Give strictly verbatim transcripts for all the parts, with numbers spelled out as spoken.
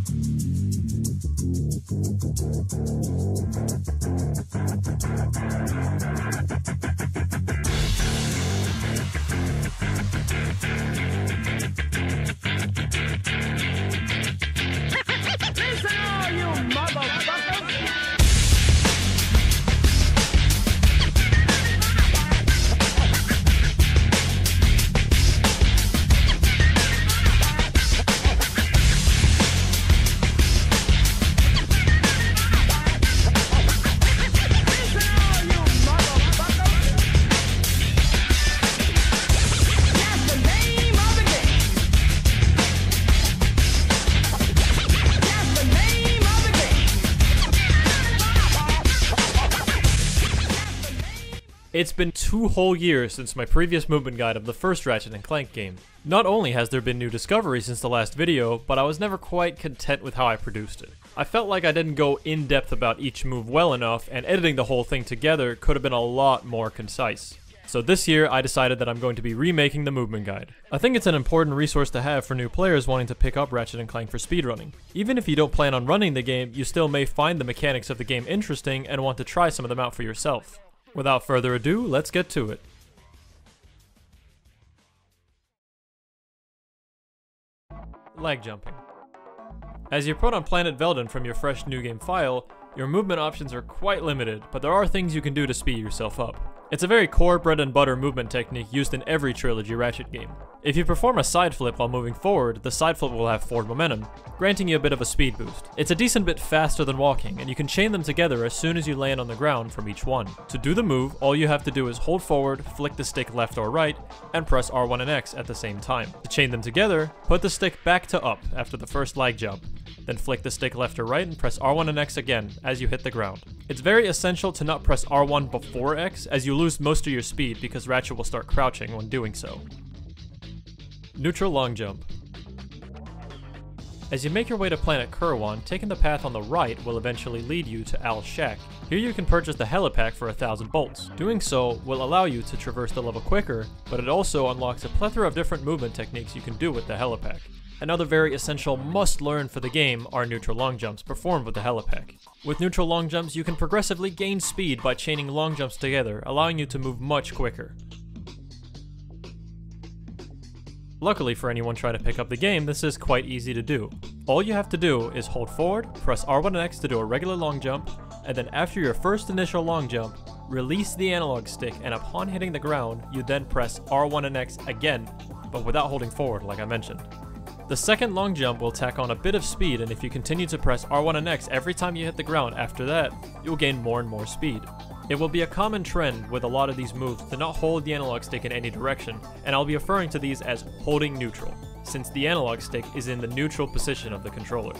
It's been two whole years since my previous movement guide of the first Ratchet and Clank game. Not only has there been new discoveries since the last video, but I was never quite content with how I produced it. I felt like I didn't go in depth about each move well enough, and editing the whole thing together could have been a lot more concise. So this year, I decided that I'm going to be remaking the movement guide. I think it's an important resource to have for new players wanting to pick up Ratchet and Clank for speedrunning. Even if you don't plan on running the game, you still may find the mechanics of the game interesting and want to try some of them out for yourself. Without further ado, let's get to it. Lag jumping. As you put on Planet Veldin from your fresh new game file, your movement options are quite limited, but there are things you can do to speed yourself up. It's a very core bread and butter movement technique used in every Trilogy Ratchet game. If you perform a side flip while moving forward, the side flip will have forward momentum, granting you a bit of a speed boost. It's a decent bit faster than walking, and you can chain them together as soon as you land on the ground from each one. To do the move, all you have to do is hold forward, flick the stick left or right, and press R one and X at the same time. To chain them together, put the stick back to up after the first lag jump, then flick the stick left or right and press R one and X again as you hit the ground. It's very essential to not press R one before X, as you lose most of your speed because Ratchet will start crouching when doing so. Neutral long jump. As you make your way to Planet Kerwan, taking the path on the right will eventually lead you to Al's shack. Here you can purchase the helipack for a thousand bolts. Doing so will allow you to traverse the level quicker, but it also unlocks a plethora of different movement techniques you can do with the helipack. Another very essential must-learn for the game are neutral long jumps performed with the helipack. With neutral long jumps, you can progressively gain speed by chaining long jumps together, allowing you to move much quicker. Luckily for anyone trying to pick up the game, this is quite easy to do. All you have to do is hold forward, press R one and X to do a regular long jump, and then after your first initial long jump, release the analog stick, and upon hitting the ground, you then press R one and X again, but without holding forward like I mentioned. The second long jump will tack on a bit of speed, and if you continue to press R one and X every time you hit the ground after that, you'll gain more and more speed. It will be a common trend with a lot of these moves to not hold the analog stick in any direction, and I'll be referring to these as holding neutral, since the analog stick is in the neutral position of the controller.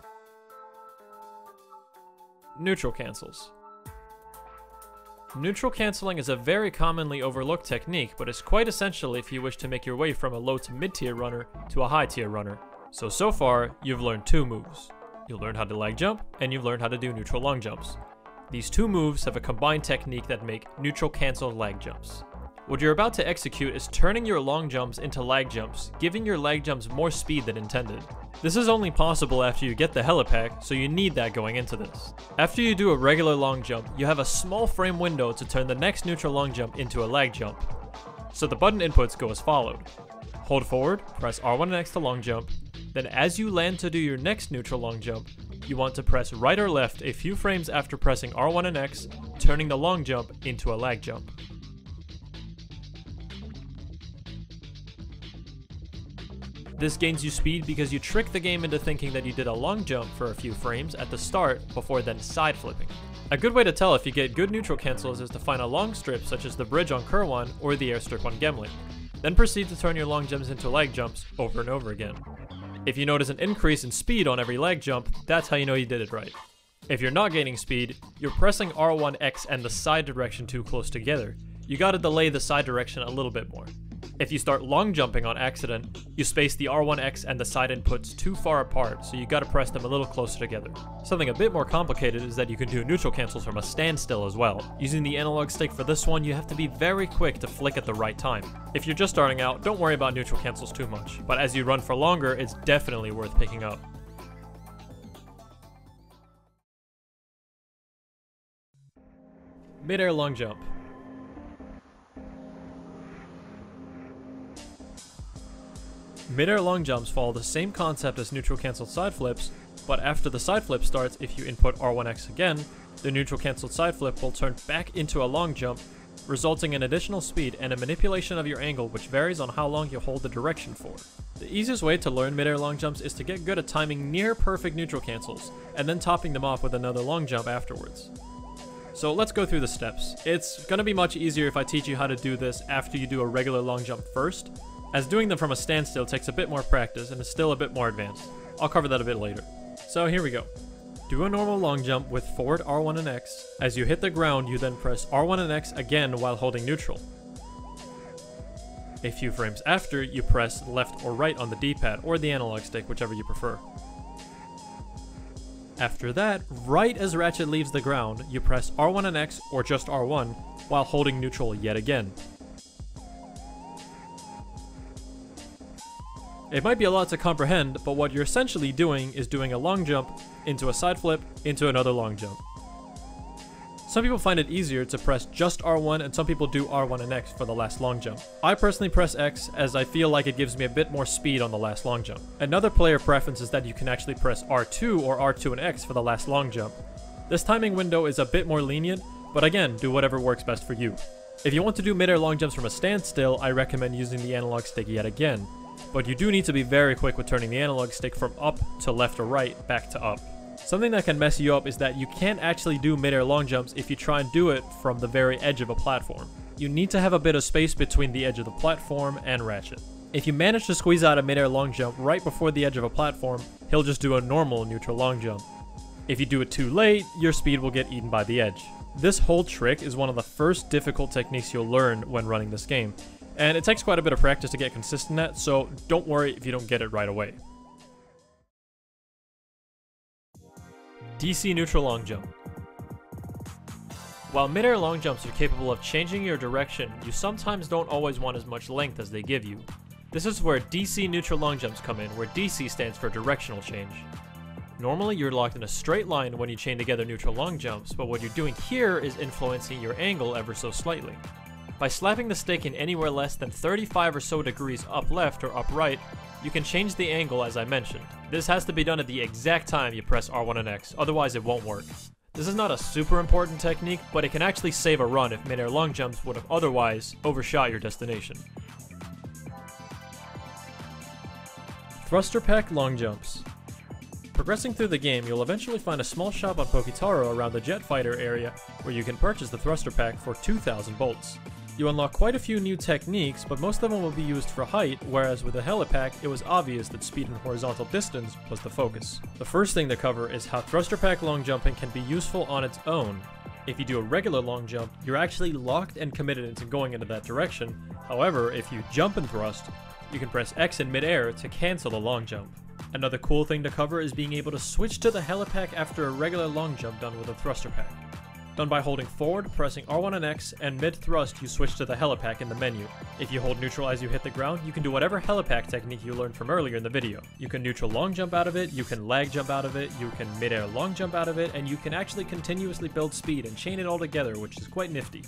Neutral cancels. Neutral cancelling is a very commonly overlooked technique, but is quite essential if you wish to make your way from a low to mid-tier runner to a high-tier runner. So, so far, you've learned two moves. You've learned how to lag jump, and you've learned how to do neutral long jumps. These two moves have a combined technique that make neutral cancelled lag jumps. What you're about to execute is turning your long jumps into lag jumps, giving your lag jumps more speed than intended. This is only possible after you get the helipack, so you need that going into this. After you do a regular long jump, you have a small frame window to turn the next neutral long jump into a lag jump. So the button inputs go as followed. Hold forward, press R one and X to long jump, then as you land to do your next neutral long jump, you want to press right or left a few frames after pressing R one and X, turning the long jump into a lag jump. This gains you speed because you trick the game into thinking that you did a long jump for a few frames at the start before then side flipping. A good way to tell if you get good neutral cancels is to find a long strip such as the bridge on Kerwan or the airstrip on Gemlik. Then proceed to turn your long jumps into lag jumps over and over again. If you notice an increase in speed on every lag jump, that's how you know you did it right. If you're not gaining speed, you're pressing R one X and the side direction too close together. You gotta delay the side direction a little bit more. If you start long jumping on accident, you space the R one X and the side inputs too far apart, so you gotta press them a little closer together. Something a bit more complicated is that you can do neutral cancels from a standstill as well. Using the analog stick for this one, you have to be very quick to flick at the right time. If you're just starting out, don't worry about neutral cancels too much, but as you run for longer, it's definitely worth picking up. Mid-air long jump. Mid-air long jumps follow the same concept as neutral cancelled side flips, but after the side flip starts, if you input R one X again, the neutral cancelled side flip will turn back into a long jump, resulting in additional speed and a manipulation of your angle which varies on how long you hold the direction for. The easiest way to learn mid-air long jumps is to get good at timing near perfect neutral cancels, and then topping them off with another long jump afterwards. So let's go through the steps. It's gonna be much easier if I teach you how to do this after you do a regular long jump first, as doing them from a standstill takes a bit more practice and is still a bit more advanced. I'll cover that a bit later. So here we go. Do a normal long jump with forward R one and X. As you hit the ground, you then press R one and X again while holding neutral. A few frames after, you press left or right on the D-pad or the analog stick, whichever you prefer. After that, right as Ratchet leaves the ground, you press R one and X or just R one while holding neutral yet again. It might be a lot to comprehend, but what you're essentially doing is doing a long jump into a side flip into another long jump. Some people find it easier to press just R one, and some people do R one and X for the last long jump. I personally press X as I feel like it gives me a bit more speed on the last long jump. Another player preference is that you can actually press R two or R two and X for the last long jump. This timing window is a bit more lenient, but again, do whatever works best for you. If you want to do mid-air long jumps from a standstill, I recommend using the analog stick yet again. But you do need to be very quick with turning the analog stick from up to left or right, back to up. Something that can mess you up is that you can't actually do mid-air long jumps if you try and do it from the very edge of a platform. You need to have a bit of space between the edge of the platform and Ratchet. If you manage to squeeze out a mid-air long jump right before the edge of a platform, he'll just do a normal neutral long jump. If you do it too late, your speed will get eaten by the edge. This whole trick is one of the first difficult techniques you'll learn when running this game, and it takes quite a bit of practice to get consistent at, so don't worry if you don't get it right away. D C neutral long jump. While mid-air long jumps are capable of changing your direction, you sometimes don't always want as much length as they give you. This is where D C neutral long jumps come in, where D C stands for directional change. Normally you're locked in a straight line when you chain together neutral long jumps, but what you're doing here is influencing your angle ever so slightly. By slapping the stick in anywhere less than thirty-five or so degrees up left or up right, you can change the angle as I mentioned. This has to be done at the exact time you press R one and X, otherwise it won't work. This is not a super important technique, but it can actually save a run if mid-air long jumps would have otherwise overshot your destination. Thruster Pack long jumps. Progressing through the game, you'll eventually find a small shop on Poketaro around the Jet Fighter area where you can purchase the Thruster Pack for two thousand bolts. You unlock quite a few new techniques, but most of them will be used for height, whereas with the Helipack, it was obvious that speed and horizontal distance was the focus. The first thing to cover is how Thruster Pack long jumping can be useful on its own. If you do a regular long jump, you're actually locked and committed into going into that direction. However, if you jump and thrust, you can press X in mid-air to cancel the long jump. Another cool thing to cover is being able to switch to the Helipack after a regular long jump done with a Thruster Pack. Done by holding forward, pressing R one and X, and mid-thrust you switch to the Helipack in the menu. If you hold neutral as you hit the ground, you can do whatever Helipack technique you learned from earlier in the video. You can neutral long jump out of it, you can lag jump out of it, you can mid-air long jump out of it, and you can actually continuously build speed and chain it all together, which is quite nifty.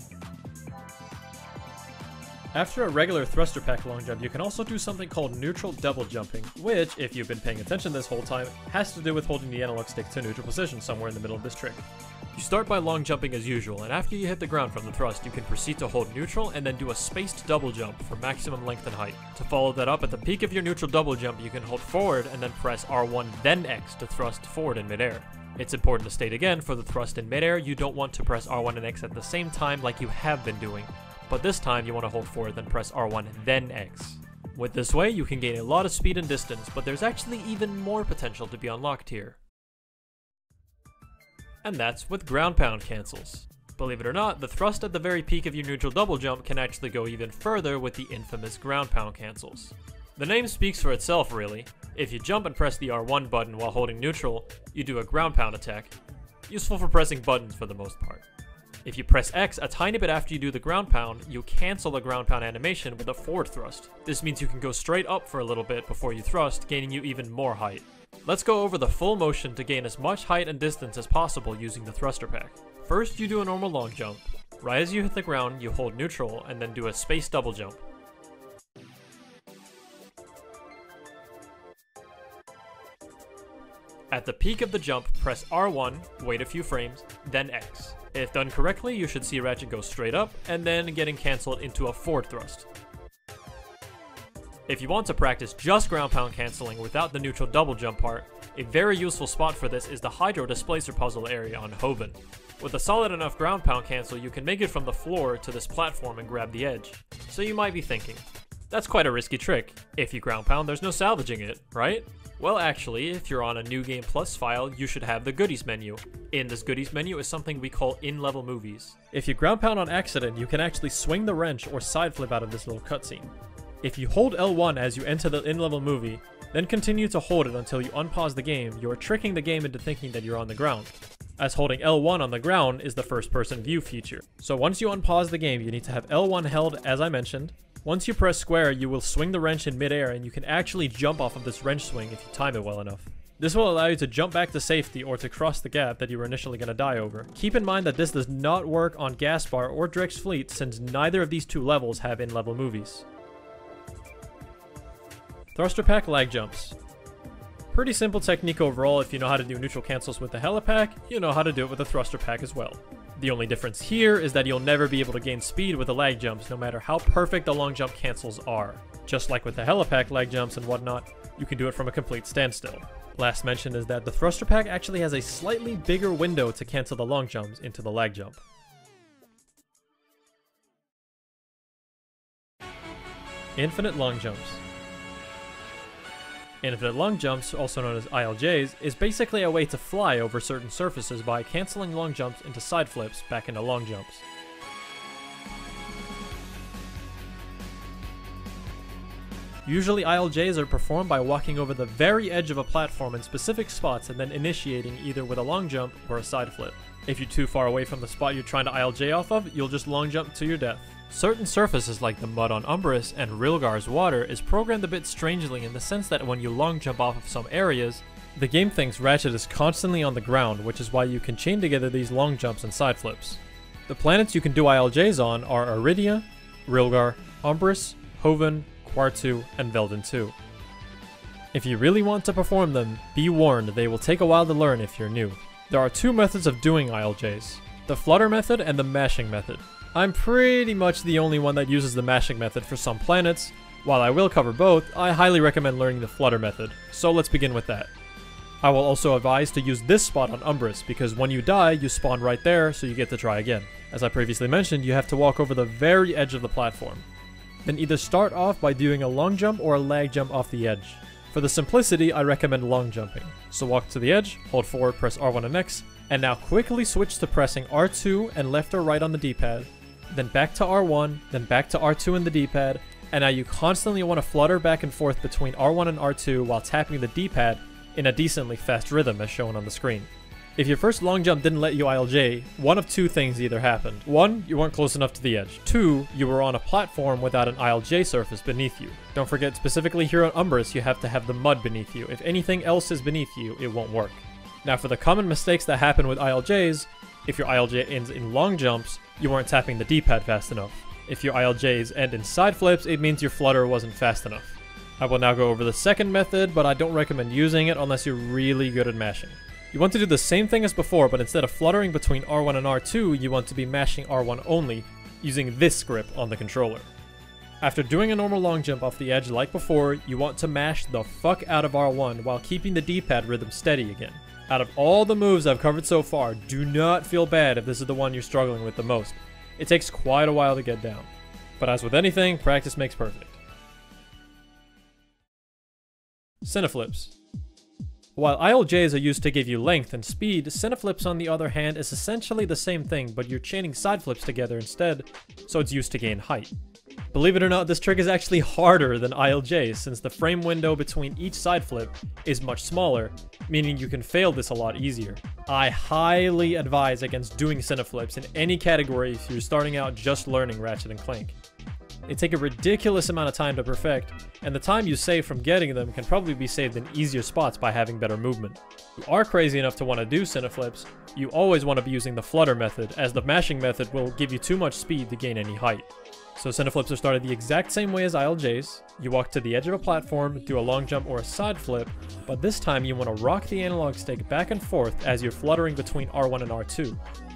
After a regular Thruster Pack long jump, you can also do something called neutral double jumping, which, if you've been paying attention this whole time, has to do with holding the analog stick to neutral position somewhere in the middle of this trick. You start by long jumping as usual, and after you hit the ground from the thrust, you can proceed to hold neutral and then do a spaced double jump for maximum length and height. To follow that up, at the peak of your neutral double jump, you can hold forward and then press R one then X to thrust forward in midair. It's important to state again, for the thrust in midair, you don't want to press R one and X at the same time like you have been doing, but this time you want to hold forward then press R one then X. With this way, you can gain a lot of speed and distance, but there's actually even more potential to be unlocked here. And that's with ground pound cancels. Believe it or not, the thrust at the very peak of your neutral double jump can actually go even further with the infamous ground pound cancels. The name speaks for itself really. If you jump and press the R one button while holding neutral, you do a ground pound attack, useful for pressing buttons for the most part. If you press X a tiny bit after you do the ground pound, you cancel the ground pound animation with a forward thrust. This means you can go straight up for a little bit before you thrust, gaining you even more height. Let's go over the full motion to gain as much height and distance as possible using the thruster pack. First, you do a normal long jump. Right as you hit the ground, you hold neutral and then do a space double jump. At the peak of the jump, press R one, wait a few frames, then X. If done correctly, you should see Ratchet go straight up, and then getting cancelled into a forward thrust. If you want to practice just ground pound cancelling without the neutral double jump part, a very useful spot for this is the Hydro Displacer puzzle area on Hoven. With a solid enough ground pound cancel, you can make it from the floor to this platform and grab the edge. So you might be thinking, that's quite a risky trick. If you ground pound, there's no salvaging it, right? Well, actually, if you're on a New Game Plus file, you should have the Goodies menu. In this Goodies menu is something we call in-level movies. If you ground pound on accident, you can actually swing the wrench or side flip out of this little cutscene. If you hold L one as you enter the in-level movie, then continue to hold it until you unpause the game, you are tricking the game into thinking that you're on the ground, as holding L one on the ground is the first-person view feature. So once you unpause the game, you need to have L one held, as I mentioned. Once you press square, you will swing the wrench in midair, and you can actually jump off of this wrench swing if you time it well enough. This will allow you to jump back to safety or to cross the gap that you were initially going to die over. Keep in mind that this does not work on Gaspar or Drex Fleet, since neither of these two levels have in-level movies. Thruster Pack lag jumps. Pretty simple technique overall. If you know how to do neutral cancels with the Helipack, you know how to do it with the Thruster Pack as well. The only difference here is that you'll never be able to gain speed with the lag jumps, no matter how perfect the long jump cancels are. Just like with the Helipack lag jumps and whatnot, you can do it from a complete standstill. Last mention is that the Thruster Pack actually has a slightly bigger window to cancel the long jumps into the lag jump. Infinite long jumps. Infinite long jumps, also known as I L Js, is basically a way to fly over certain surfaces by cancelling long jumps into side flips back into long jumps. Usually I L Js are performed by walking over the very edge of a platform in specific spots and then initiating either with a long jump or a side flip. If you're too far away from the spot you're trying to I L J off of, you'll just long jump to your death. Certain surfaces like the mud on Umbris and Rilgar's water is programmed a bit strangely in the sense that when you long jump off of some areas, the game thinks Ratchet is constantly on the ground, which is why you can chain together these long jumps and side flips. The planets you can do I L Js on are Aridia, Rilgar, Umbris, Hoven, Quartu, and Velden two. If you really want to perform them, be warned they will take a while to learn if you're new. There are two methods of doing I L Js, the flutter method and the mashing method. I'm pretty much the only one that uses the mashing method for some planets. While I will cover both, I highly recommend learning the flutter method, so let's begin with that. I will also advise to use this spot on Umbris, because when you die, you spawn right there, so you get to try again. As I previously mentioned, you have to walk over the very edge of the platform. Then either start off by doing a long jump or a lag jump off the edge. For the simplicity, I recommend long jumping. So walk to the edge, hold forward, press R one and X, and now quickly switch to pressing R two and left or right on the D-pad. Then back to R one, then back to R two in the D-pad, and now you constantly want to flutter back and forth between R one and R two while tapping the D-pad in a decently fast rhythm as shown on the screen. If your first long jump didn't let you I L J, one of two things either happened. One, you weren't close enough to the edge. Two, you were on a platform without an I L J surface beneath you. Don't forget, specifically here on Umbris, you have to have the mud beneath you. If anything else is beneath you, it won't work. Now for the common mistakes that happen with I L Js, if your I L J ends in long jumps, you weren't tapping the D-pad fast enough. If your I L Js end in side flips, it means your flutter wasn't fast enough. I will now go over the second method, but I don't recommend using it unless you're really good at mashing. You want to do the same thing as before, but instead of fluttering between R one and R two, you want to be mashing R one only, using this grip on the controller. After doing a normal long jump off the edge like before, you want to mash the fuck out of R one while keeping the D-pad rhythm steady again. Out of all the moves I've covered so far, do not feel bad if this is the one you're struggling with the most. It takes quite a while to get down. But as with anything, practice makes perfect. Cineflips. While I L Js are used to give you length and speed, Cineflips on the other hand is essentially the same thing, but you're chaining side flips together instead, so it's used to gain height. Believe it or not, this trick is actually harder than I L Js since the frame window between each side flip is much smaller, meaning you can fail this a lot easier. I highly advise against doing Cineflips in any category if you're starting out just learning Ratchet and Clank. They take a ridiculous amount of time to perfect, and the time you save from getting them can probably be saved in easier spots by having better movement. If you are crazy enough to want to do cineflips, you always want to be using the flutter method, as the mashing method will give you too much speed to gain any height. So cineflips are started the exact same way as I L Js. You walk to the edge of a platform, do a long jump or a side flip, but this time you want to rock the analog stick back and forth as you're fluttering between R one and R two.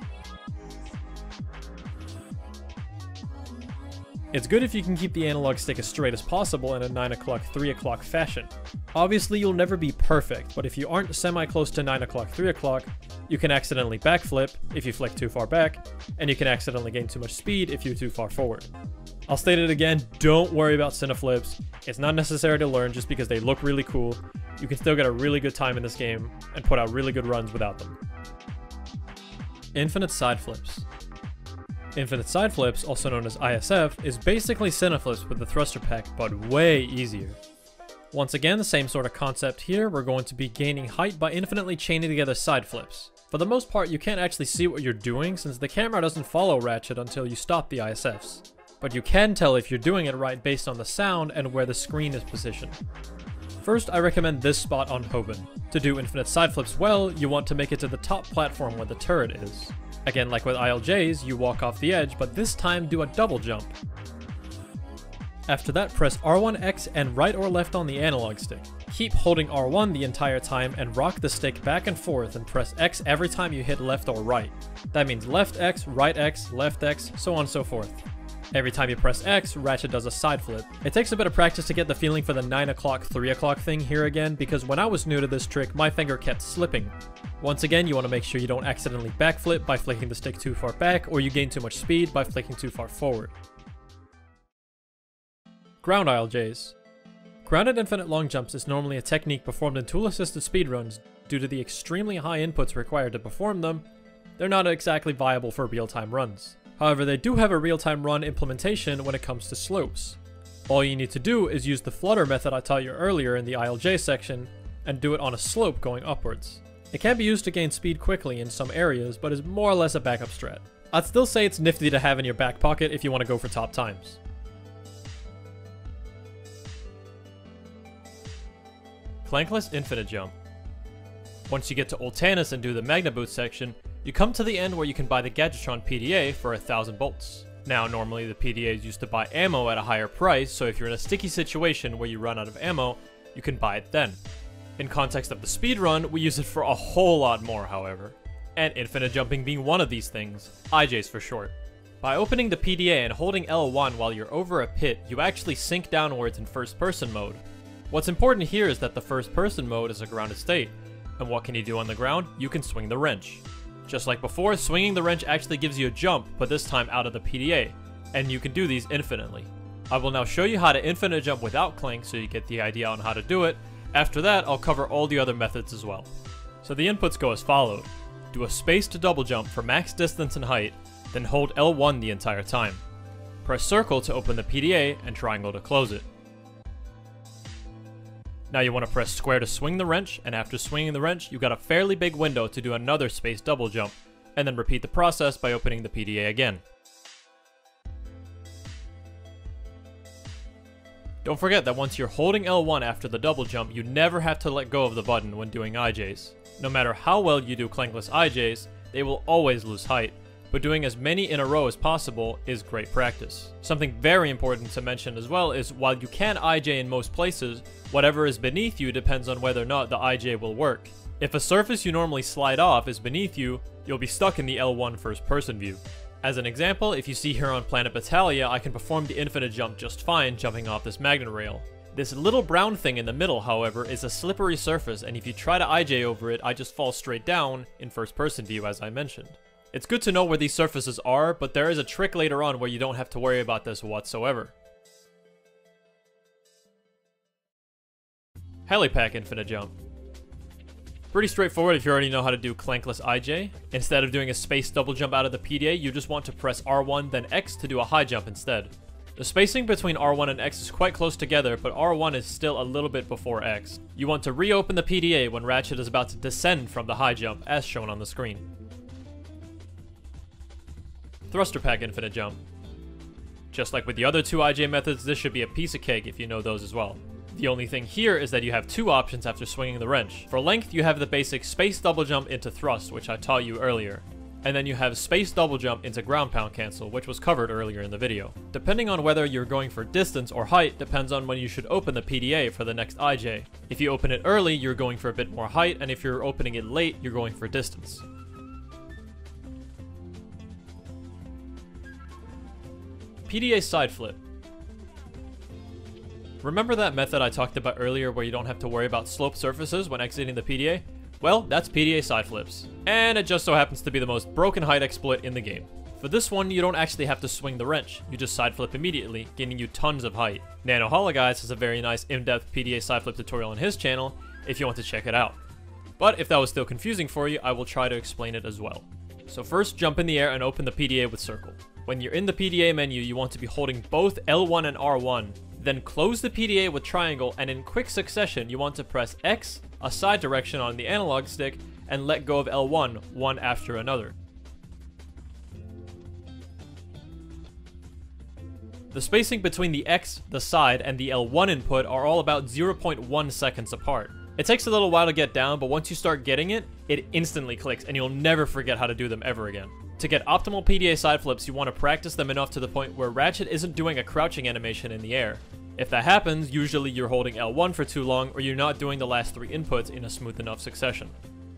It's good if you can keep the analog stick as straight as possible in a nine o'clock, three o'clock fashion. Obviously you'll never be perfect, but if you aren't semi-close to nine o'clock, three o'clock, you can accidentally backflip if you flick too far back, and you can accidentally gain too much speed if you're too far forward. I'll state it again, don't worry about cineflips. It's not necessary to learn just because they look really cool. You can still get a really good time in this game and put out really good runs without them. Infinite side flips. Infinite side flips, also known as I S F, is basically cineflips with the thruster pack, but way easier. Once again, the same sort of concept here. We're going to be gaining height by infinitely chaining together side flips. For the most part, you can't actually see what you're doing since the camera doesn't follow Ratchet until you stop the I S Fs. But you can tell if you're doing it right based on the sound and where the screen is positioned. First, I recommend this spot on Hoban. To do infinite side flips well, you want to make it to the top platform where the turret is. Again, like with I L Js, you walk off the edge, but this time do a double jump. After that, press R one X and right or left on the analog stick. Keep holding R one the entire time and rock the stick back and forth and press X every time you hit left or right. That means left X, right X, left X, so on and so forth. Every time you press X, Ratchet does a side flip. It takes a bit of practice to get the feeling for the nine o'clock, three o'clock thing here again, because when I was new to this trick, my finger kept slipping. Once again, you want to make sure you don't accidentally backflip by flicking the stick too far back, or you gain too much speed by flicking too far forward. Ground I L Js. Grounded infinite long jumps is normally a technique performed in tool-assisted speedruns. Due to the extremely high inputs required to perform them, they're not exactly viable for real-time runs. However, they do have a real-time run implementation when it comes to slopes. All you need to do is use the flutter method I taught you earlier in the I L J section, and do it on a slope going upwards. It can be used to gain speed quickly in some areas, but is more or less a backup strat. I'd still say it's nifty to have in your back pocket if you want to go for top times. Clankless infinite jump. Once you get to Ultanis and do the Magna Boot section, you come to the end where you can buy the Gadgetron P D A for a thousand bolts. Now, normally the P D A is used to buy ammo at a higher price, so if you're in a sticky situation where you run out of ammo, you can buy it then. In context of the speedrun, we use it for a whole lot more, however. And infinite jumping being one of these things, I Js for short. By opening the P D A and holding L one while you're over a pit, you actually sink downwards in first person mode. What's important here is that the first person mode is a grounded state, and what can you do on the ground? You can swing the wrench. Just like before, swinging the wrench actually gives you a jump, but this time out of the P D A, and you can do these infinitely. I will now show you how to infinite jump without Clank so you get the idea on how to do it. After that, I'll cover all the other methods as well. So the inputs go as followed. Do a space to double jump for max distance and height, then hold L one the entire time. Press circle to open the P D A and triangle to close it. Now you want to press square to swing the wrench, and after swinging the wrench, you got a fairly big window to do another space double jump, and then repeat the process by opening the P D A again. Don't forget that once you're holding L one after the double jump, you never have to let go of the button when doing I Js. No matter how well you do clankless I Js, they will always lose height, but doing as many in a row as possible is great practice. Something very important to mention as well is while you can I J in most places, whatever is beneath you depends on whether or not the I J will work. If a surface you normally slide off is beneath you, you'll be stuck in the L one first person view. As an example, if you see here on Planet Battalia, I can perform the infinite jump just fine jumping off this magnet rail. This little brown thing in the middle, however, is a slippery surface, and if you try to I J over it, I just fall straight down in first person view as I mentioned. It's good to know where these surfaces are, but there is a trick later on where you don't have to worry about this whatsoever. Helipack infinite jump. Pretty straightforward if you already know how to do clankless I J. Instead of doing a space double jump out of the P D A, you just want to press R one then X to do a high jump instead. The spacing between R one and X is quite close together, but R one is still a little bit before X. You want to reopen the P D A when Ratchet is about to descend from the high jump, as shown on the screen. Thruster Pack infinite jump. Just like with the other two I J methods, this should be a piece of cake if you know those as well. The only thing here is that you have two options after swinging the wrench. For length, you have the basic space double jump into thrust, which I taught you earlier. And then you have space double jump into ground pound cancel, which was covered earlier in the video. Depending on whether you're going for distance or height depends on when you should open the P D A for the next I J. If you open it early, you're going for a bit more height, and if you're opening it late, you're going for distance. P D A side flip. Remember that method I talked about earlier where you don't have to worry about sloped surfaces when exiting the P D A? Well, that's P D A side flips. And it just so happens to be the most broken height exploit in the game. For this one, you don't actually have to swing the wrench, you just side flip immediately, gaining you tons of height. Nano Hologuys has a very nice in-depth P D A side flip tutorial on his channel if you want to check it out. But if that was still confusing for you, I will try to explain it as well. So first, jump in the air and open the P D A with circle. When you're in the P D A menu, you want to be holding both L one and R one. Then close the P D A with triangle, and in quick succession, you want to press X, a side direction on the analog stick, and let go of L one, one after another. The spacing between the X, the side, and the L one input are all about zero point one seconds apart. It takes a little while to get down, but once you start getting it, it instantly clicks, and you'll never forget how to do them ever again. To get optimal P D A side flips, you want to practice them enough to the point where Ratchet isn't doing a crouching animation in the air. If that happens, usually you're holding L one for too long, or you're not doing the last three inputs in a smooth enough succession.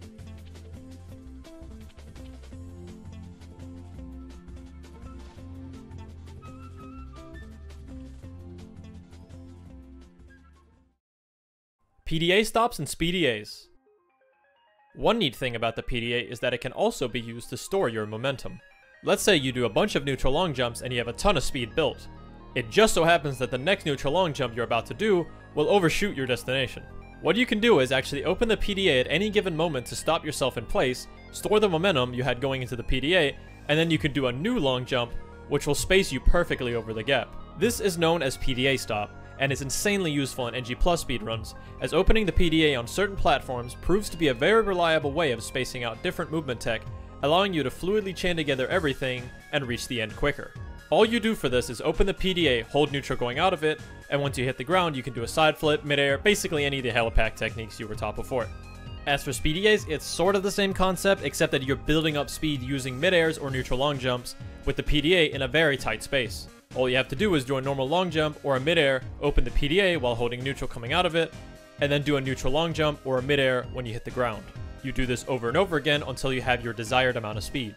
P D A stops and Speedy A's. One neat thing about the P D A is that it can also be used to store your momentum. Let's say you do a bunch of neutral long jumps and you have a ton of speed built. It just so happens that the next neutral long jump you're about to do will overshoot your destination. What you can do is actually open the P D A at any given moment to stop yourself in place, store the momentum you had going into the P D A, and then you can do a new long jump, which will space you perfectly over the gap. This is known as P D A stop, and is insanely useful in N G plus speedruns, as opening the P D A on certain platforms proves to be a very reliable way of spacing out different movement tech, allowing you to fluidly chain together everything and reach the end quicker. All you do for this is open the P D A, hold neutral going out of it, and once you hit the ground you can do a side flip, midair, basically any of the helipack techniques you were taught before. As for Speedy A's, it's sort of the same concept, except that you're building up speed using midairs or neutral long jumps with the P D A in a very tight space. All you have to do is do a normal long jump or a midair, open the P D A while holding neutral coming out of it, and then do a neutral long jump or a midair when you hit the ground. You do this over and over again until you have your desired amount of speed.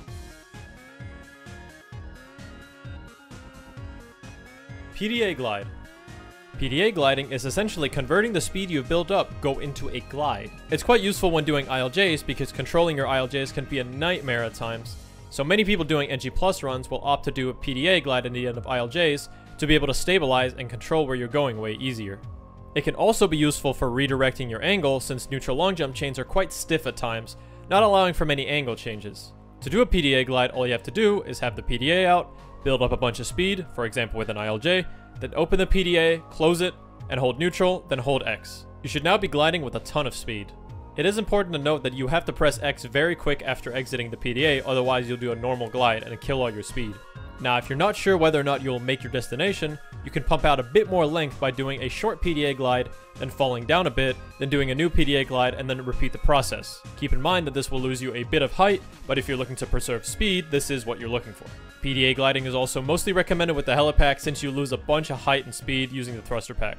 P D A glide. P D A gliding is essentially converting the speed you've built up go into a glide. It's quite useful when doing I L Js because controlling your I L Js can be a nightmare at times. So many people doing N G plus runs will opt to do a P D A glide in the end of I L Js to be able to stabilize and control where you're going way easier. It can also be useful for redirecting your angle since neutral long jump chains are quite stiff at times, not allowing for many angle changes. To do a P D A glide, all you have to do is have the P D A out, build up a bunch of speed, for example with an I L J, then open the P D A, close it, and hold neutral, then hold X. You should now be gliding with a ton of speed. It is important to note that you have to press X very quick after exiting the P D A, otherwise you'll do a normal glide and kill all your speed. Now if you're not sure whether or not you'll make your destination, you can pump out a bit more length by doing a short P D A glide, then falling down a bit, then doing a new P D A glide, and then repeat the process. Keep in mind that this will lose you a bit of height, but if you're looking to preserve speed, this is what you're looking for. P D A gliding is also mostly recommended with the helipack since you lose a bunch of height and speed using the thruster pack.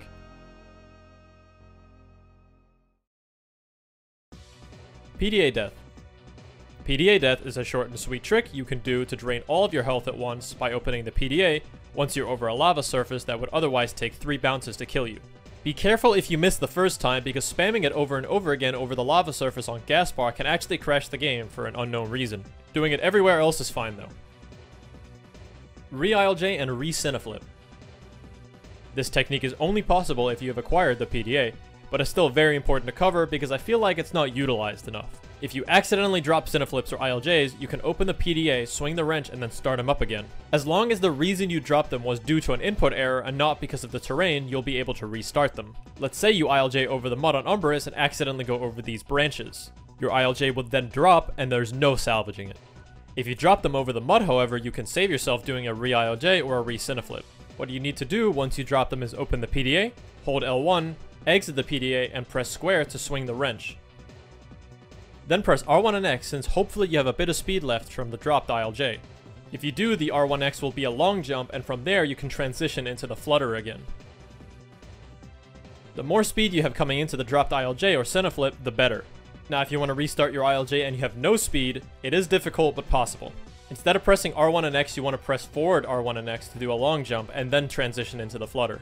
P D A death. P D A death is a short and sweet trick you can do to drain all of your health at once by opening the P D A once you're over a lava surface that would otherwise take three bounces to kill you. Be careful if you miss the first time because spamming it over and over again over the lava surface on gas bar can actually crash the game for an unknown reason. Doing it everywhere else is fine though. Re-I L J and re-Cineflip. This technique is only possible if you have acquired the P D A, but it's still very important to cover because I feel like it's not utilized enough. If you accidentally drop Cineflips or I L Js, you can open the P D A, swing the wrench, and then start them up again. As long as the reason you dropped them was due to an input error and not because of the terrain, you'll be able to restart them. Let's say you I L J over the mud on Umbrus and accidentally go over these branches. Your I L J would then drop and there's no salvaging it. If you drop them over the mud, however, you can save yourself doing a re-I L J or a re-Cineflip. What you need to do once you drop them is open the P D A, hold L one, exit the P D A, and press square to swing the wrench. Then press R one and X, since hopefully you have a bit of speed left from the dropped I L J. If you do, the R one X will be a long jump, and from there you can transition into the flutter again. The more speed you have coming into the dropped I L J or Cineflip, the better. Now if you want to restart your I L J and you have no speed, it is difficult but possible. Instead of pressing R one and X, you want to press forward R one and X to do a long jump, and then transition into the flutter.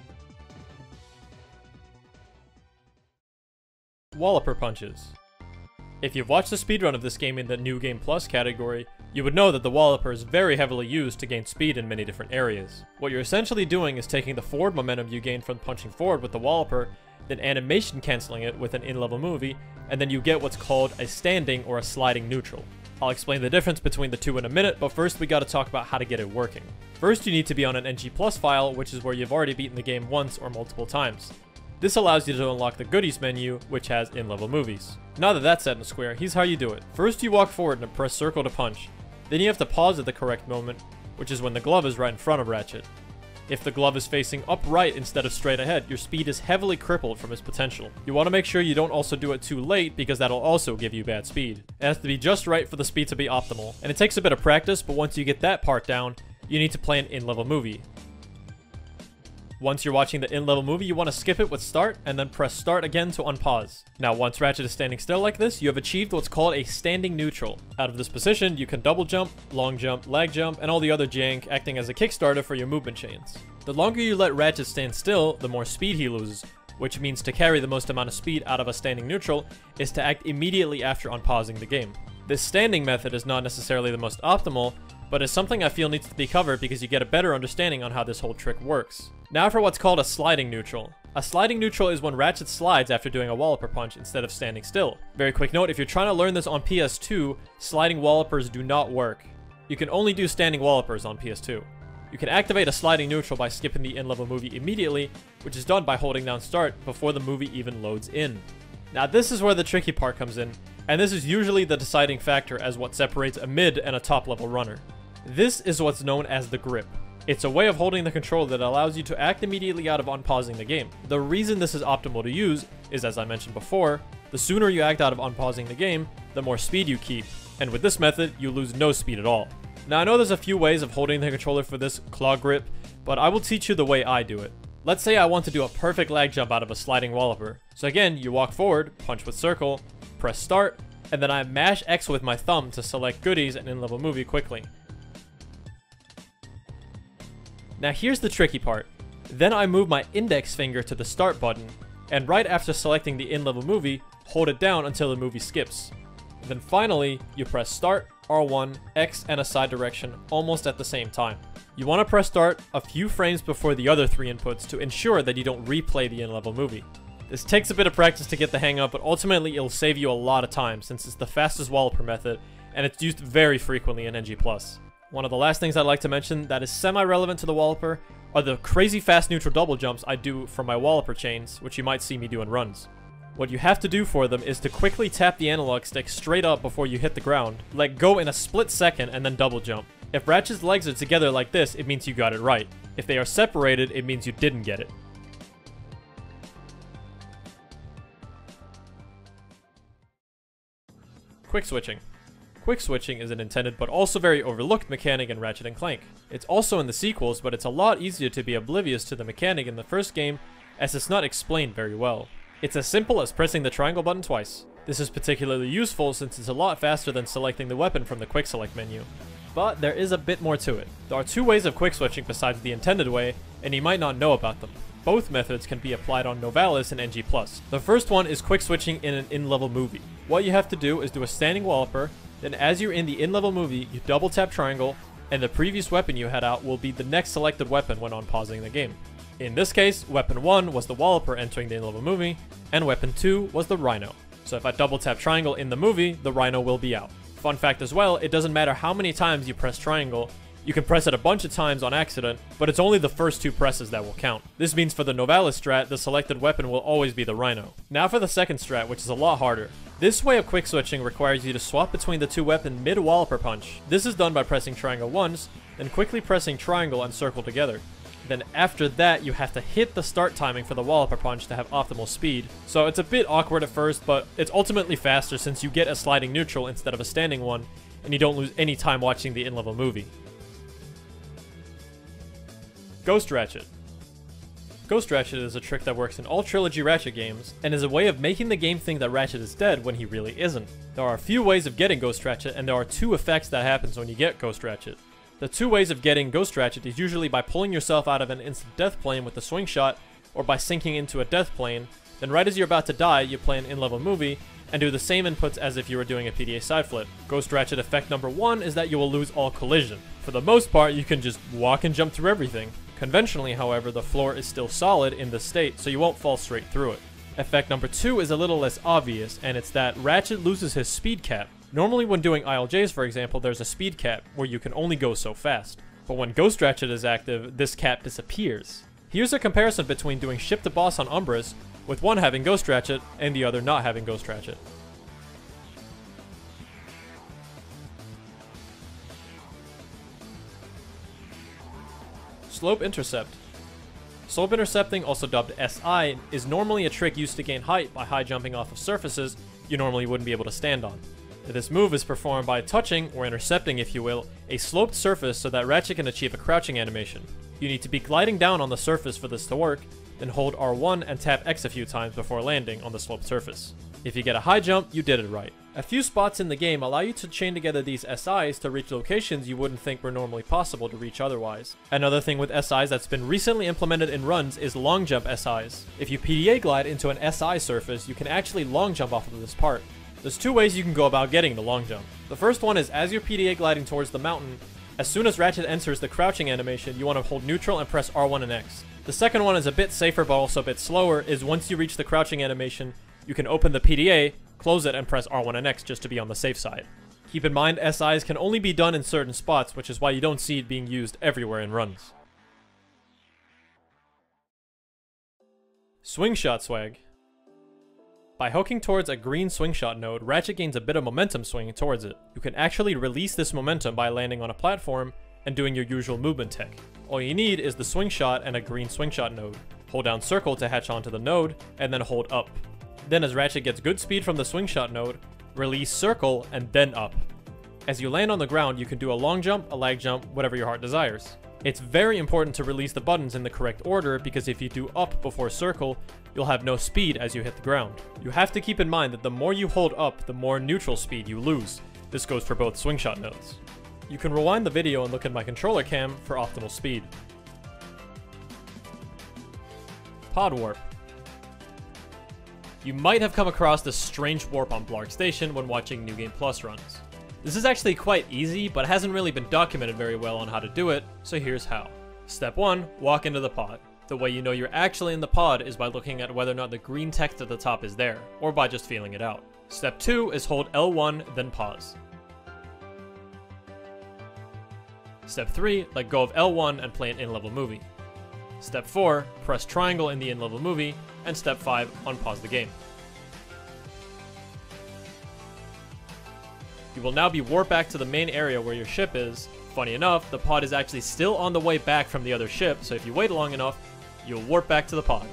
Walloper punches. If you've watched the speedrun of this game in the New Game Plus category, you would know that the Walloper is very heavily used to gain speed in many different areas. What you're essentially doing is taking the forward momentum you gain from punching forward with the Walloper, then animation canceling it with an in-level movie, and then you get what's called a standing or a sliding neutral. I'll explain the difference between the two in a minute, but first we gotta talk about how to get it working. First you need to be on an N G Plus file, which is where you've already beaten the game once or multiple times. This allows you to unlock the goodies menu, which has in-level movies. Now that that's set in square, here's how you do it. First you walk forward and press circle to punch. Then you have to pause at the correct moment, which is when the glove is right in front of Ratchet. If the glove is facing upright instead of straight ahead, your speed is heavily crippled from its potential. You want to make sure you don't also do it too late, because that'll also give you bad speed. It has to be just right for the speed to be optimal, and it takes a bit of practice, but once you get that part down, you need to play an in-level movie. Once you're watching the in-level movie, you want to skip it with start, and then press start again to unpause. Now once Ratchet is standing still like this, you have achieved what's called a standing neutral. Out of this position, you can double jump, long jump, lag jump, and all the other jank, acting as a kickstarter for your movement chains. The longer you let Ratchet stand still, the more speed he loses, which means to carry the most amount of speed out of a standing neutral is to act immediately after unpausing the game. This standing method is not necessarily the most optimal, but is something I feel needs to be covered because you get a better understanding on how this whole trick works. Now for what's called a sliding neutral. A sliding neutral is when Ratchet slides after doing a Walloper punch instead of standing still. Very quick note, if you're trying to learn this on P S two, sliding Wallopers do not work. You can only do standing Wallopers on P S two. You can activate a sliding neutral by skipping the in-level movie immediately, which is done by holding down start before the movie even loads in. Now this is where the tricky part comes in, and this is usually the deciding factor as what separates a mid and a top level runner. This is what's known as the grip. It's a way of holding the control that allows you to act immediately out of unpausing the game. The reason this is optimal to use is, as I mentioned before, the sooner you act out of unpausing the game, the more speed you keep, and with this method, you lose no speed at all. Now I know there's a few ways of holding the controller for this claw grip, but I will teach you the way I do it. Let's say I want to do a perfect lag jump out of a sliding Walloper. So again, you walk forward, punch with circle, press start, and then I mash X with my thumb to select goodies and in-level movie quickly. Now here's the tricky part. Then I move my index finger to the start button, and right after selecting the in-level movie, hold it down until the movie skips. Then finally, you press start, R one, X, and a side direction almost at the same time. You want to press start a few frames before the other three inputs to ensure that you don't replay the in-level movie. This takes a bit of practice to get the hang of, but ultimately it'll save you a lot of time since it's the fastest Walloper method, and it's used very frequently in N G plus. One of the last things I'd like to mention that is semi-relevant to the Walloper are the crazy fast neutral double jumps I do for my Walloper chains, which you might see me do in runs. What you have to do for them is to quickly tap the analog stick straight up before you hit the ground, let go in a split second, and then double jump. If Ratchet's legs are together like this, it means you got it right. If they are separated, it means you didn't get it. Quick switching. Quick switching is an intended but also very overlooked mechanic in Ratchet and Clank. It's also in the sequels, but it's a lot easier to be oblivious to the mechanic in the first game, as it's not explained very well. It's as simple as pressing the triangle button twice. This is particularly useful since it's a lot faster than selecting the weapon from the quick select menu. But there is a bit more to it. There are two ways of quick switching besides the intended way, and you might not know about them. Both methods can be applied on Novalis and N G plus. The first one is quick switching in an in-level movie. What you have to do is do a standing Walloper, then as you're in the in-level movie, you double tap triangle, and the previous weapon you had out will be the next selected weapon when unpausing the game. In this case, weapon one was the Walloper entering the in-level movie, and weapon two was the Rhino. So if I double tap triangle in the movie, the Rhino will be out. Fun fact as well, it doesn't matter how many times you press triangle, you can press it a bunch of times on accident, but it's only the first two presses that will count. This means for the Novalis strat, the selected weapon will always be the Rhino. Now for the second strat, which is a lot harder. This way of quick switching requires you to swap between the two weapons mid-Walloper punch. This is done by pressing triangle once, then quickly pressing triangle and circle together. Then after that, you have to hit the start timing for the Walloper punch to have optimal speed. So it's a bit awkward at first, but it's ultimately faster since you get a sliding neutral instead of a standing one, and you don't lose any time watching the in-level movie. Ghost Ratchet. Ghost Ratchet is a trick that works in all Trilogy Ratchet games, and is a way of making the game think that Ratchet is dead when he really isn't. There are a few ways of getting Ghost Ratchet, and there are two effects that happens when you get Ghost Ratchet. The two ways of getting Ghost Ratchet is usually by pulling yourself out of an instant death plane with a swing shot, or by sinking into a death plane. Then right as you're about to die, you play an in-level movie, and do the same inputs as if you were doing a P D A side flip. Ghost Ratchet effect number one is that you will lose all collision. For the most part, you can just walk and jump through everything. Conventionally, however, the floor is still solid in this state, so you won't fall straight through it. Effect number two is a little less obvious, and it's that Ratchet loses his speed cap. Normally when doing I L Js, for example, there's a speed cap where you can only go so fast. But when Ghost Ratchet is active, this cap disappears. Here's a comparison between doing Ship to Boss on Umbris, with one having Ghost Ratchet and the other not having Ghost Ratchet. Slope Intercept. Slope intercepting, also dubbed S I, is normally a trick used to gain height by high jumping off of surfaces you normally wouldn't be able to stand on. This move is performed by touching, or intercepting if you will, a sloped surface so that Ratchet can achieve a crouching animation. You need to be gliding down on the surface for this to work, then hold R one and tap X a few times before landing on the sloped surface. If you get a high jump, you did it right. A few spots in the game allow you to chain together these S Is to reach locations you wouldn't think were normally possible to reach otherwise. Another thing with S Is that's been recently implemented in runs is long jump S Is. If you P D A glide into an S I surface, you can actually long jump off of this part. There's two ways you can go about getting the long jump. The first one is as you're P D A gliding towards the mountain, as soon as Ratchet enters the crouching animation, you want to hold neutral and press R one and X. The second one is a bit safer but also a bit slower, is once you reach the crouching animation, you can open the P D A, close it, and press R one and X just to be on the safe side. Keep in mind, S Is can only be done in certain spots, which is why you don't see it being used everywhere in runs. Swing Shot Swag. By hooking towards a green swing shot node, Ratchet gains a bit of momentum swinging towards it. You can actually release this momentum by landing on a platform and doing your usual movement tech. All you need is the swing shot and a green swing shot node. Hold down circle to hatch onto the node, and then hold up. Then as Ratchet gets good speed from the swing shot node, release circle and then up. As you land on the ground, you can do a long jump, a lag jump, whatever your heart desires. It's very important to release the buttons in the correct order, because if you do up before circle, you'll have no speed as you hit the ground. You have to keep in mind that the more you hold up, the more neutral speed you lose. This goes for both swing shot nodes. You can rewind the video and look at my controller cam for optimal speed. Pod Warp. You might have come across this strange warp on Blarg Station when watching New Game Plus runs. This is actually quite easy, but hasn't really been documented very well on how to do it, so here's how. Step one, walk into the pod. The way you know you're actually in the pod is by looking at whether or not the green text at the top is there, or by just feeling it out. Step two is hold L one, then pause. Step three, let go of L one and play an in-level movie. Step four, press triangle in the in-level movie, and step five, unpause the game. You will now be warped back to the main area where your ship is. Funny enough, the pod is actually still on the way back from the other ship, so if you wait long enough, you'll warp back to the pod.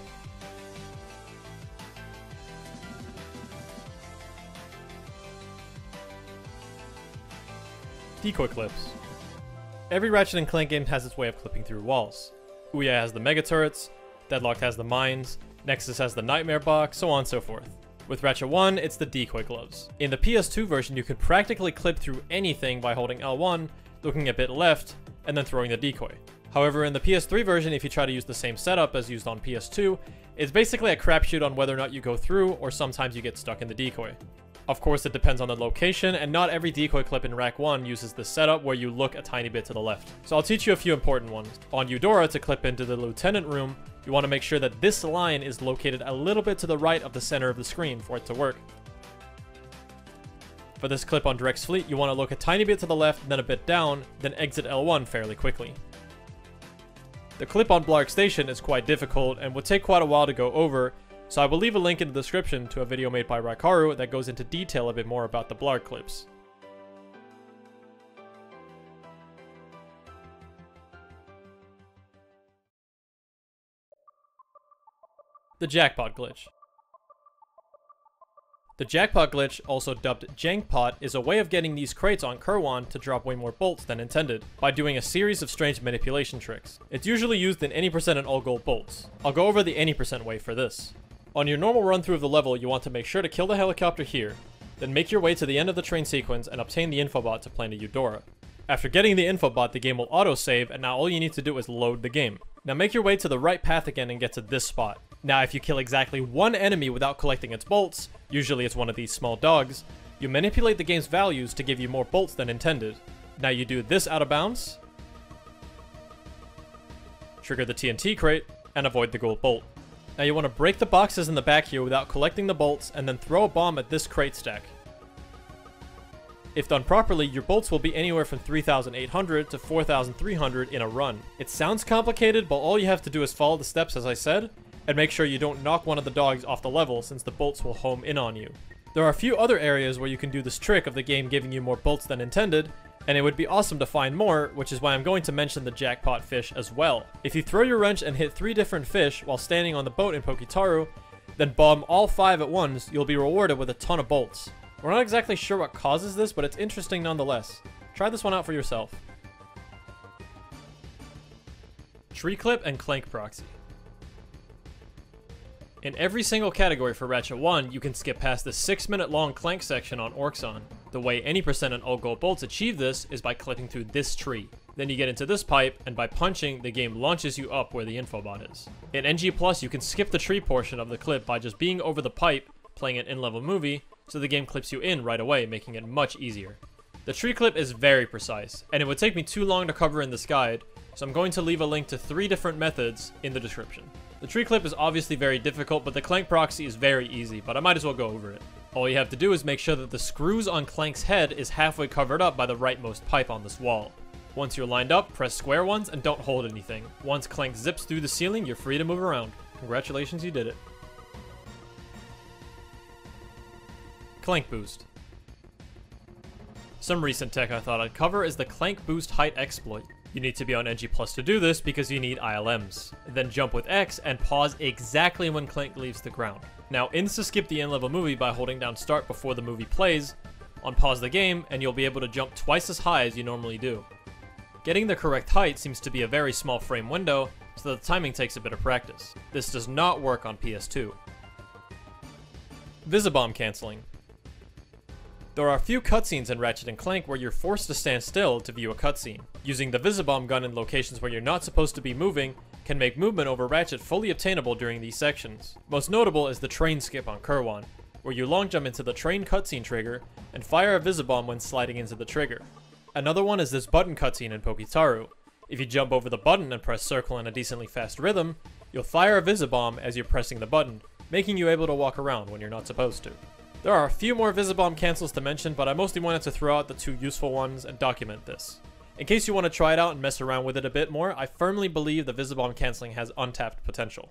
Decoy clips. Every Ratchet and Clank game has its way of clipping through walls. Ouya has the mega turrets, Deadlocked has the mines, Nexus has the nightmare box, so on and so forth. With Ratchet one, it's the decoy gloves. In the P S two version, you can practically clip through anything by holding L one, looking a bit left, and then throwing the decoy. However, in the P S three version, if you try to use the same setup as used on P S two, it's basically a crapshoot on whether or not you go through, or sometimes you get stuck in the decoy. Of course, it depends on the location, and not every decoy clip in Rack one uses the setup where you look a tiny bit to the left. So I'll teach you a few important ones. On Eudora, to clip into the Lieutenant room, you want to make sure that this line is located a little bit to the right of the center of the screen for it to work. For this clip on Direct's Fleet, you want to look a tiny bit to the left, then a bit down, then exit L one fairly quickly. The clip on Blarg Station is quite difficult and would take quite a while to go over, So I will leave a link in the description to a video made by Raikaru that goes into detail a bit more about the Blarg clips. The Jackpot Glitch. The Jackpot Glitch, also dubbed Jankpot, is a way of getting these crates on Kerwan to drop way more bolts than intended, by doing a series of strange manipulation tricks. It's usually used in any percent and all gold bolts. I'll go over the any percent way for this. On your normal run through of the level, you want to make sure to kill the helicopter here, then make your way to the end of the train sequence and obtain the infobot to plant a Eudora. After getting the infobot, the game will autosave, and now all you need to do is load the game. Now make your way to the right path again and get to this spot. Now if you kill exactly one enemy without collecting its bolts, usually it's one of these small dogs, you manipulate the game's values to give you more bolts than intended. Now you do this out of bounds, trigger the T N T crate, and avoid the gold bolt. Now you want to break the boxes in the back here without collecting the bolts, and then throw a bomb at this crate stack. If done properly, your bolts will be anywhere from three thousand eight hundred to four thousand three hundred in a run. It sounds complicated, but all you have to do is follow the steps as I said, and make sure you don't knock one of the dogs off the level since the bolts will home in on you. There are a few other areas where you can do this trick of the game giving you more bolts than intended, and it would be awesome to find more, which is why I'm going to mention the jackpot fish as well. If you throw your wrench and hit three different fish while standing on the boat in Pokitaru, then bomb all five at once, you'll be rewarded with a ton of bolts. We're not exactly sure what causes this, but it's interesting nonetheless. Try this one out for yourself. Tree Clip and Clank Proxy. In every single category for Ratchet one, you can skip past the six minute long Clank section on Orxon. The way any percent and all gold bolts achieve this is by clipping through this tree. Then you get into this pipe, and by punching, the game launches you up where the infobot is. In N G plus, you can skip the tree portion of the clip by just being over the pipe, playing an in-level movie, so the game clips you in right away, making it much easier. The tree clip is very precise, and it would take me too long to cover in this guide, so I'm going to leave a link to three different methods in the description. The tree clip is obviously very difficult, but the Clank Proxy is very easy, but I might as well go over it. All you have to do is make sure that the screws on Clank's head is halfway covered up by the rightmost pipe on this wall. Once you're lined up, press square ones and don't hold anything. Once Clank zips through the ceiling, you're free to move around. Congratulations, you did it. Clank Boost. Some recent tech I thought I'd cover is the Clank Boost Height exploit. You need to be on N G plus to do this because you need I L Ms. Then jump with X and pause exactly when Clank leaves the ground. Now insta-skip the in-level movie by holding down start before the movie plays, unpause the game, and you'll be able to jump twice as high as you normally do. Getting the correct height seems to be a very small frame window, so the timing takes a bit of practice. This does not work on P S two. Visibomb canceling. There are a few cutscenes in Ratchet and Clank where you're forced to stand still to view a cutscene. Using the Visibomb gun in locations where you're not supposed to be moving can make movement over Ratchet fully obtainable during these sections. Most notable is the train skip on Kerwan, where you long jump into the train cutscene trigger and fire a Visibomb when sliding into the trigger. Another one is this button cutscene in Pokitaru. If you jump over the button and press circle in a decently fast rhythm, you'll fire a Visibomb as you're pressing the button, making you able to walk around when you're not supposed to. There are a few more Visibomb cancels to mention, but I mostly wanted to throw out the two useful ones and document this. In case you want to try it out and mess around with it a bit more, I firmly believe the Visibomb canceling has untapped potential.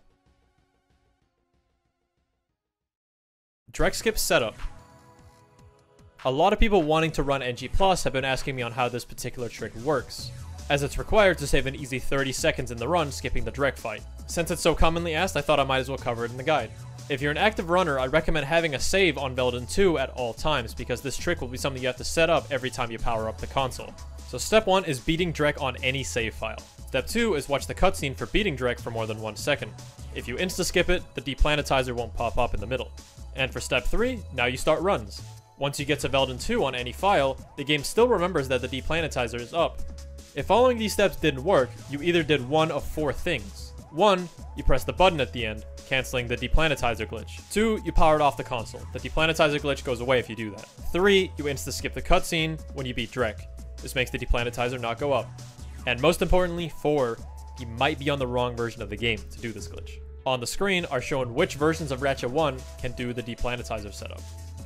Drek Skip Setup. A lot of people wanting to run N G plus have been asking me on how this particular trick works, as it's required to save an easy thirty seconds in the run skipping the Drek fight. Since it's so commonly asked, I thought I might as well cover it in the guide. If you're an active runner, I recommend having a save on Veldin two at all times, because this trick will be something you have to set up every time you power up the console. So step one is beating Drek on any save file. Step two is watch the cutscene for beating Drek for more than one second. If you insta-skip it, the deplanetizer won't pop up in the middle. And for step three, now you start runs. Once you get to Veldin two on any file, the game still remembers that the deplanetizer is up. If following these steps didn't work, you either did one of four things. One, you press the button at the end, canceling the deplanetizer glitch. Two, you powered off the console. The deplanetizer glitch goes away if you do that. Three, you insta-skip the cutscene when you beat Drek. This makes the deplanetizer not go up. And most importantly, four, you might be on the wrong version of the game to do this glitch. On the screen are shown which versions of Ratchet one can do the deplanetizer setup.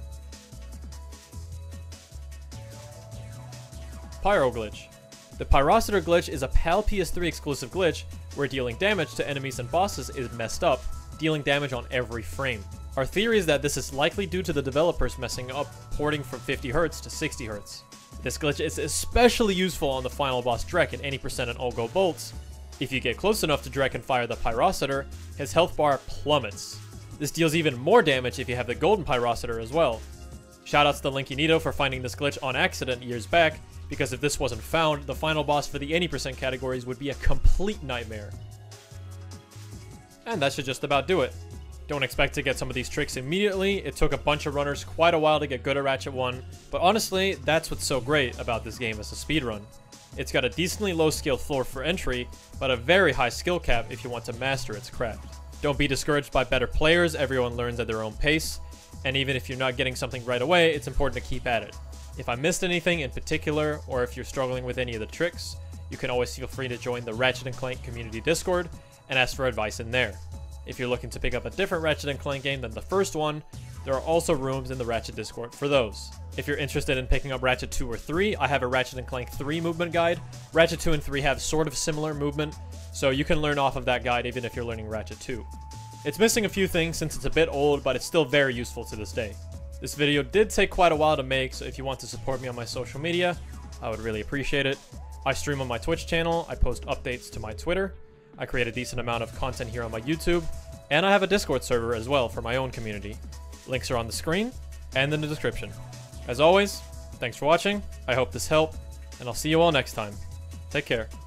Pyro Glitch. The Pyrocitor glitch is a PAL P S three exclusive glitch where dealing damage to enemies and bosses is messed up, dealing damage on every frame. Our theory is that this is likely due to the developers messing up porting from fifty hertz to sixty hertz. This glitch is especially useful on the final boss Drek at any percent and all go bolts. If you get close enough to Drek and fire the Pyrocitor, his health bar plummets. This deals even more damage if you have the golden Pyrocitor as well. Shoutouts to Linkinito for finding this glitch on accident years back, because if this wasn't found, the final boss for the any percent categories would be a complete nightmare. And that should just about do it. Don't expect to get some of these tricks immediately. It took a bunch of runners quite a while to get good at Ratchet one, but honestly, that's what's so great about this game as a speedrun. It's got a decently low skill floor for entry, but a very high skill cap if you want to master its craft. Don't be discouraged by better players, everyone learns at their own pace, and even if you're not getting something right away, it's important to keep at it. If I missed anything in particular, or if you're struggling with any of the tricks, you can always feel free to join the Ratchet and Clank community Discord and ask for advice in there. If you're looking to pick up a different Ratchet and Clank game than the first one, there are also rooms in the Ratchet Discord for those. If you're interested in picking up Ratchet two or three, I have a Ratchet and Clank three movement guide. Ratchet two and three have sort of similar movement, so you can learn off of that guide even if you're learning Ratchet two. It's missing a few things since it's a bit old, but it's still very useful to this day. This video did take quite a while to make, so if you want to support me on my social media, I would really appreciate it. I stream on my Twitch channel, I post updates to my Twitter, I create a decent amount of content here on my YouTube, and I have a Discord server as well for my own community. Links are on the screen and in the description. As always, thanks for watching, I hope this helped, and I'll see you all next time. Take care.